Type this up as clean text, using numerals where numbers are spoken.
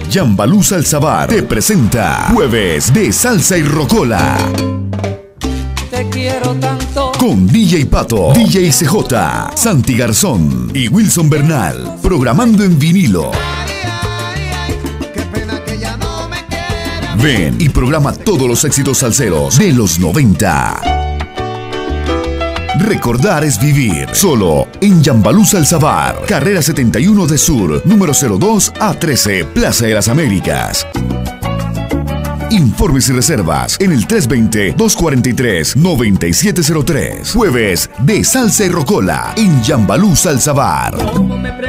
Yambalú Salsa Bar te presenta Jueves de Salsa y Rocola. Te quiero tanto. Con DJ Pato, DJ CJ, Santi Garzón y Wilson Bernal. Programando en vinilo. Ven y programa todos los éxitos salseros de los 90. Recordar es vivir. Solo en Yambalú Salsa Bar, carrera 71 de Sur, número 02 a 13, Plaza de las Américas. Informes y reservas en el 320-243-9703. Jueves de Salsa y Rocola en Yambalú Salsa Bar.